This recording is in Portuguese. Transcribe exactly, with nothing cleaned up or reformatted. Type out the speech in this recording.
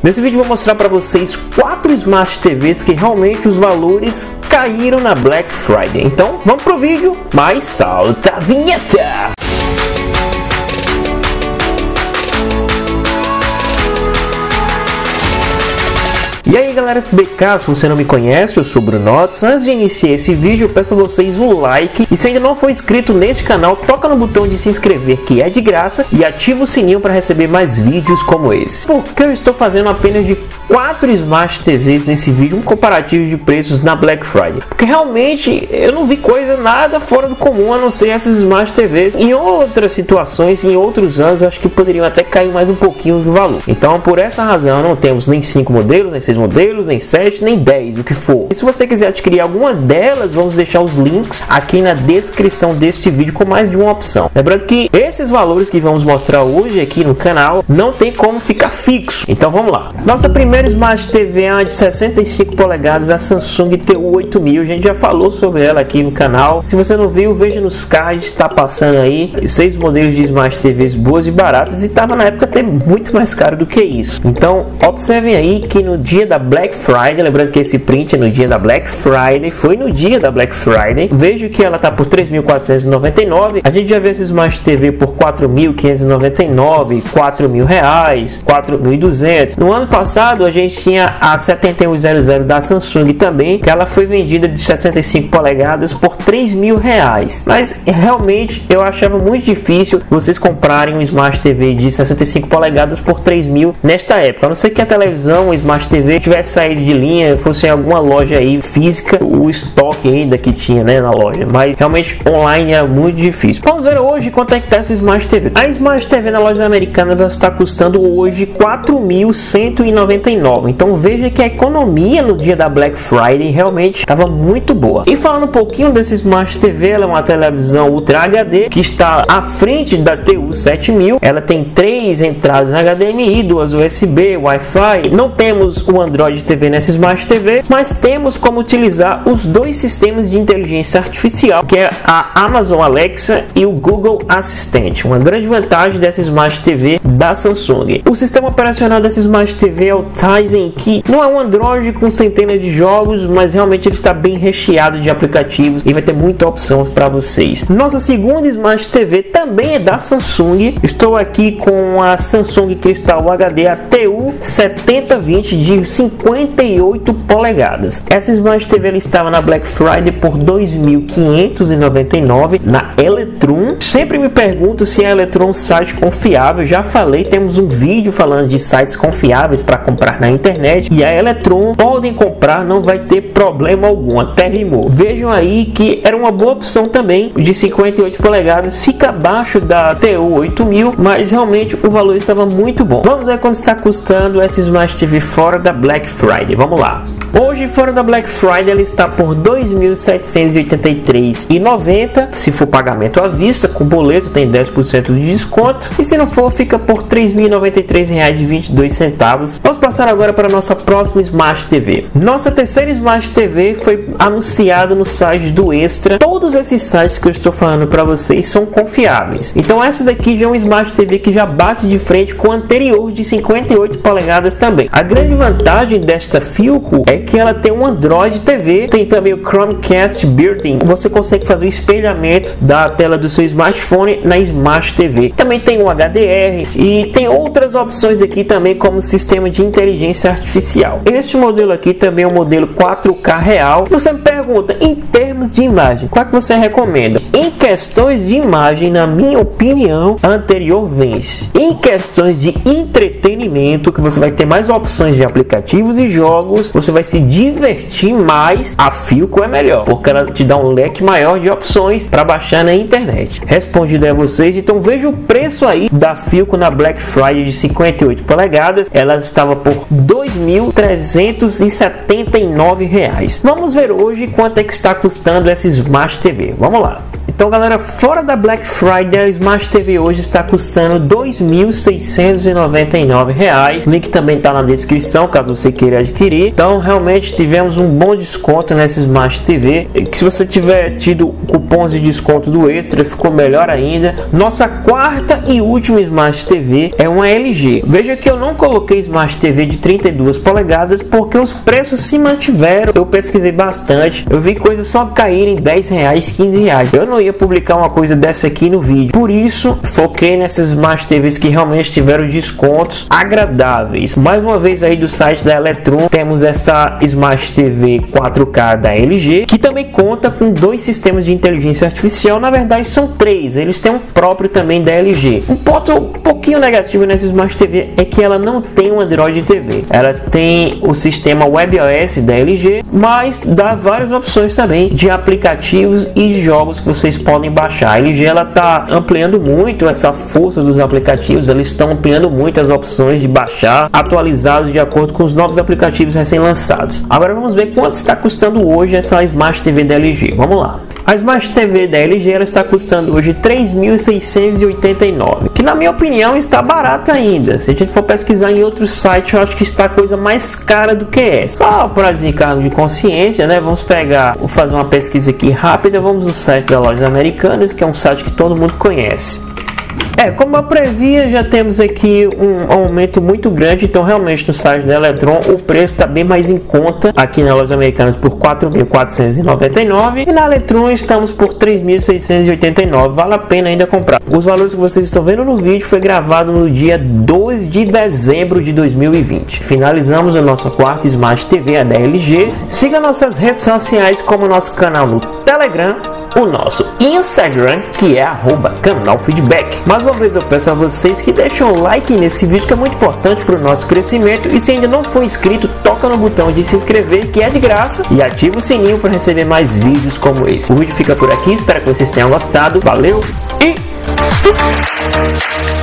Nesse vídeo vou mostrar para vocês quatro Smart T Vs que realmente os valores caíram na Black Friday. Então vamos pro vídeo, mas solta a vinheta! E aí galera F B K, se você não me conhece, eu sou o Bruno Otis. Antes de iniciar esse vídeo, eu peço a vocês um like. E se ainda não for inscrito neste canal, toca no botão de se inscrever, que é de graça, e ativa o sininho para receber mais vídeos como esse. Por que eu estou fazendo apenas de quatro Smart T Vs nesse vídeo, um comparativo de preços na Black Friday? Porque realmente eu não vi coisa nada fora do comum, a não ser essas Smart T Vs. Em outras situações, em outros anos, eu acho que poderiam até cair mais um pouquinho de valor. Então, por essa razão, não temos nem cinco modelos, nem seis modelos, nem sete, nem dez, o que for. E se você quiser adquirir alguma delas, vamos deixar os links aqui na descrição deste vídeo com mais de uma opção. Lembrando que esses valores que vamos mostrar hoje aqui no canal não tem como ficar fixo. Então vamos lá. Nossa primeira Smart T V é uma de sessenta e cinco polegadas, a Samsung T U oito mil. A gente já falou sobre ela aqui no canal. Se você não viu, veja nos cards, está passando aí seis modelos de Smart T Vs boas e baratas, e estava na época até muito mais caro do que isso. Então observem aí que no dia da Black Friday, lembrando que esse print é no dia da Black Friday, foi no dia da Black Friday, vejo que ela tá por três mil quatrocentos e noventa e nove. A gente já viu esse Smart T V por quatro mil quinhentos e noventa e nove, quatro mil reais, quatro mil e duzentos. No ano passado a gente tinha a setenta e um zero zero da Samsung também, que ela foi vendida de sessenta e cinco polegadas por três mil reais. Mas realmente eu achava muito difícil vocês comprarem um Smart T V de sessenta e cinco polegadas por três mil nesta época, a não ser que a televisão, o Smart T V tivesse saído de linha, fosse em alguma loja aí física, o estoque ainda que tinha, né, na loja, mas realmente online é muito difícil. Vamos ver hoje quanto é que tá essa Smart T V. A Smart T V na loja americana ela está custando hoje quatro mil cento e noventa e nove. Então veja que a economia no dia da Black Friday realmente estava muito boa. E falando um pouquinho desse Smart T V, ela é uma televisão Ultra H D que está à frente da T U sete mil. Ela tem três entradas H D M I, duas U S B, Wi-Fi. Não temos o Android T V nessa Smart T V, mas temos como utilizar os dois sistemas de inteligência artificial, que é a Amazon Alexa e o Google Assistente. Uma grande vantagem dessa Smart T V da Samsung. O sistema operacional dessa Smart T V é o Tizen, que não é um Android com centenas de jogos, mas realmente ele está bem recheado de aplicativos e vai ter muita opção para vocês. Nossa segunda Smart T V também é da Samsung. Estou aqui com a Samsung Crystal H D, a T U setenta vinte de cinquenta e oito polegadas. Essa Smart T V ela estava na Black Friday por dois mil quinhentos e noventa e nove na Electron. Sempre me pergunto se a Electron é um site confiável. Já falei, temos um vídeo falando de sites confiáveis para comprar na internet, e a Electron podem comprar, não vai ter problema algum, até rimou. Vejam aí que era uma boa opção também, de cinquenta e oito polegadas, fica abaixo da T U oito mil, mas realmente o valor estava muito bom. Vamos ver quanto está custando essa Smart T V fora da Black Friday. Vamos lá. Hoje fora da Black Friday ela está por dois mil setecentos e oitenta e três reais e noventa centavos. Se for pagamento à vista, com boleto tem dez por cento de desconto, e se não for fica por três mil e noventa e três reais e vinte e dois centavos. Vamos passar agora para a nossa próxima Smart T V. Nossa terceira Smart T V foi anunciada no site do Extra. Todos esses sites que eu estou falando para vocês são confiáveis. Então essa daqui já é uma Smart T V que já bate de frente com a anterior de cinquenta e oito polegadas também. A grande vantagem desta Philco é que ela tem um Android T V, tem também o Chromecast Built-in. Você consegue fazer o espelhamento da tela do seu smartphone na Smart T V. Também tem o H D R e tem outras opções aqui também, como sistema de inteligência artificial. Este modelo aqui também é um modelo quatro K real. Você me pergunta, em termos de imagem, qual que você recomenda? Em questões de imagem, na minha opinião, a anterior vence. Em questões de entretenimento, que você vai ter mais opções de aplicativos e jogos, você vai se divertir mais, a Philco é melhor, porque ela te dá um leque maior de opções para baixar na internet. Respondido a vocês, então veja o preço aí da Philco na Black Friday de cinquenta e oito polegadas. Ela estava por dois mil trezentos e setenta e nove reais. Vamos ver hoje quanto é que está custando essa Smart T V. Vamos lá. Então galera, fora da Black Friday, a Smart T V hoje está custando dois mil seiscentos e noventa e nove reais. O link também está na descrição caso você queira adquirir. Então realmente tivemos um bom desconto nessa Smart T V, que se você tiver tido cupons de desconto do Extra ficou melhor ainda. Nossa quarta e última Smart T V é uma L G. Veja que eu não coloquei Smart T V de trinta e duas polegadas porque os preços se mantiveram. Eu pesquisei bastante, eu vi coisas só caírem dez reais, quinze reais. Eu não ia publicar uma coisa dessa aqui no vídeo, por isso foquei nessas Smart T Vs que realmente tiveram descontos agradáveis. Mais uma vez aí do site da Electron temos essa Smart T V quatro K da L G, que também conta com dois sistemas de inteligência artificial. Na verdade são três, eles têm um próprio também da L G. Um ponto um pouquinho negativo nessa Smart T V é que ela não tem um Android T V, ela tem o sistema WebOS da L G, mas dá várias opções também de aplicativos e jogos que vocês podem baixar. A L G ela está ampliando muito essa força dos aplicativos, eles estão ampliando muito as opções de baixar, atualizados de acordo com os novos aplicativos recém-lançados. Agora vamos ver quanto está custando hoje essa Smart T V da L G. Vamos lá. A Smart T V da L G ela está custando hoje três mil seiscentos e oitenta e nove reais, que na minha opinião está barata ainda. Se a gente for pesquisar em outros sites, eu acho que está a coisa mais cara do que essa. Só para desencargo de consciência, né? Vamos pegar, vou fazer uma pesquisa aqui rápida. Vamos no site da Lojas Americanas, que é um site que todo mundo conhece. É, como eu previa, já temos aqui um aumento muito grande, então realmente no site da Electron o preço está bem mais em conta. Aqui na Lojas Americanas por quatro mil quatrocentos e noventa e nove reais e na Electron estamos por três mil seiscentos e oitenta e nove reais. Vale a pena ainda comprar. Os valores que vocês estão vendo no vídeo foi gravado no dia dois de dezembro de dois mil e vinte. Finalizamos a nossa quarta Smart T V, a da L G. Siga nossas redes sociais, como o nosso canal no Telegram, o nosso Instagram, que é arroba canal feedback. Mais uma vez eu peço a vocês que deixem um like nesse vídeo, que é muito importante para o nosso crescimento, e se ainda não for inscrito, toca no botão de se inscrever, que é de graça, e ativa o sininho para receber mais vídeos como esse. O vídeo fica por aqui, espero que vocês tenham gostado, valeu e fui!